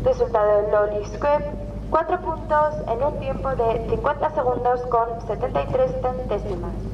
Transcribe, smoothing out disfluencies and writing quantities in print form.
Resultado Loli Squib, 4 puntos en un tiempo de 50 segundos con 73 centésimas.